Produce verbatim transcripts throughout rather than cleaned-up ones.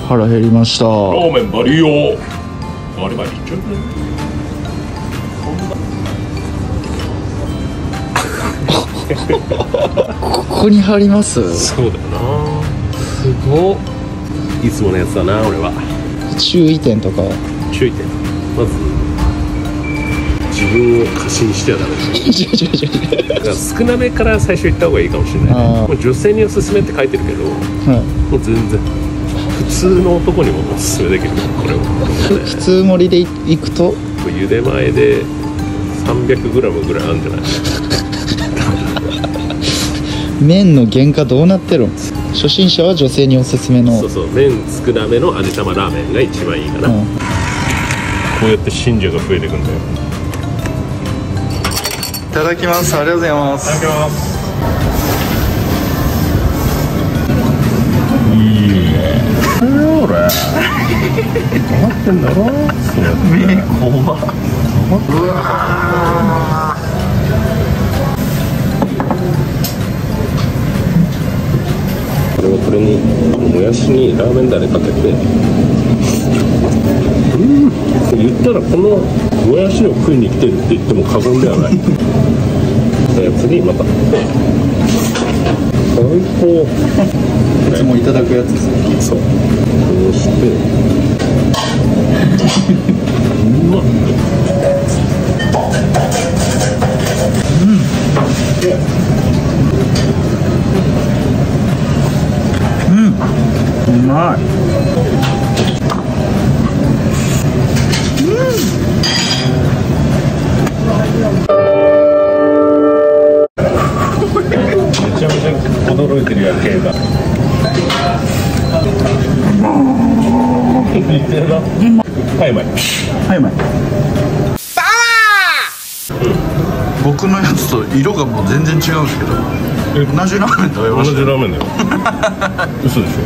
腹減りました。 ラーメンバリよ。バリバリいっちゃうね。 ここに貼ります。 そうだよな。すごっ。いつものやつだな俺は。 注意点とか。 注意点。まず自分を過信してはダメだ。だから少なめから最初言った方がいいかもしれない、ね。もう女性におすすめって書いてるけど、はい、もう全然普通の男にもおすすめできるこれを。 普通盛りでいくと茹で前で さんびゃくグラム ぐらいあるんじゃない？ 麺の原価どうなってるんですか？初心者は女性におすすめの。 そうそう、麺少なめの味玉ラーメンが一番いいかな、うん、こうやって信者が増えていくんだよ。 いただきます。ありがとうございます。いただきます。いいね。ほら止まってんだろ。目怖っ。うわこれはこれにもやしにラーメンだれかけて、うん、言ったらこのもやしを食いに来てるって言っても過言ではないやつにまた最高。 いつもいただくやつですね。 そう、こうしてうまっ。うん、うまい。めちゃめちゃ驚いてるやん、ケイが。はい、うまい。はい、うまい。僕のやつと色がもう全然違うんですけど、同じラーメン食べました。同じラーメンだよ。嘘でしょ。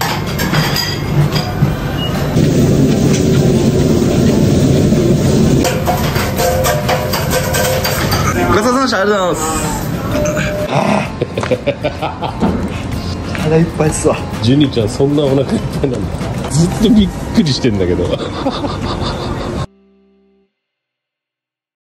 ごちそうさまでした。ありがとうございます。腹いっぱいっすわ。ジュニちゃんそんなお腹いっぱいなんだ。ずっとびっくりしてんだけど。